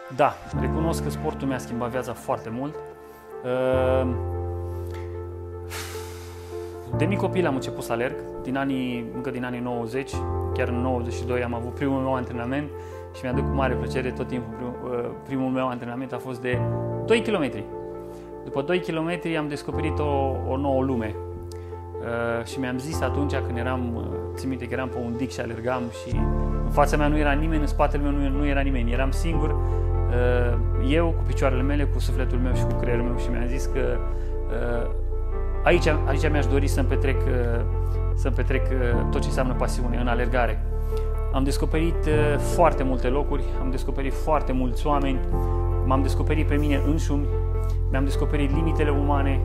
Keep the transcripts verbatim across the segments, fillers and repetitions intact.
Da, recunosc că sportul mi-a schimbat viața foarte mult. De mic copil am început să alerg, din anii, încă din anii nouăzeci, chiar în nouăzeci și doi am avut primul meu antrenament și mi-aduc cu mare plăcere tot timpul primul meu antrenament a fost de doi kilometri. După doi kilometri am descoperit o, o nouă lume și mi-am zis atunci când eram, țin minte că eram pe un dig și alergam și în fața mea nu era nimeni, în spatele meu nu, nu era nimeni, eram singur, eu cu picioarele mele, cu sufletul meu și cu creierul meu și mi-am zis că aici, aici mi-aș dori să-mi petrec, să-mi petrec tot ce înseamnă pasiune în alergare. Am descoperit foarte multe locuri, am descoperit foarte mulți oameni, m-am descoperit pe mine înșumi, mi-am descoperit limitele umane.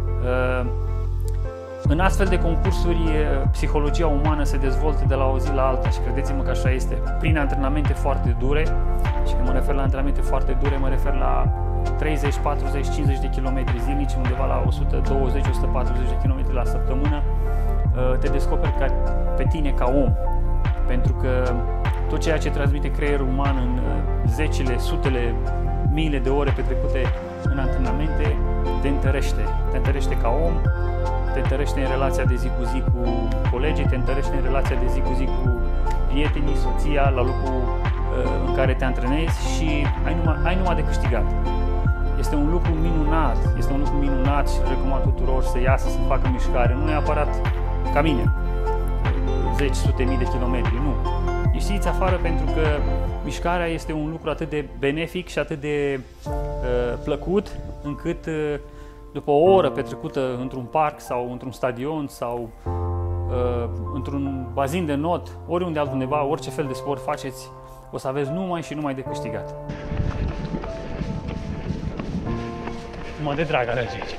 În astfel de concursuri, psihologia umană se dezvoltă de la o zi la alta și credeți-mă că așa este, prin antrenamente foarte dure. Și când mă refer la antrenamente foarte dure, mă refer la treizeci, patruzeci, cincizeci de kilometri zilnici, undeva la o sută douăzeci, o sută patruzeci de kilometri la săptămână. Te descoperi ca, pe tine ca om, pentru că tot ceea ce transmite creierul uman în zecile, sutele, miile de ore petrecute în antrenamente te întărește, te întărește ca om, te întărește în relația de zi cu zi cu colegii, te întărește în relația de zi cu zi cu prietenii, soția, la locul uh, în care te antrenezi și ai numai, ai numai de câștigat. Este un lucru minunat, este un lucru minunat și recomand tuturor să iasă, să facă mișcare, nu neapărat ca mine, zeci, sute mii de kilometri, nu. Ieșiți afară pentru că mișcarea este un lucru atât de benefic și atât de uh, plăcut, încât uh, după o oră petrecută într-un parc sau într-un stadion sau uh, într-un bazin de not, oriunde altundeva, orice fel de sport faceți, o să aveți numai și numai de câștigat. Mă de drag alege aici.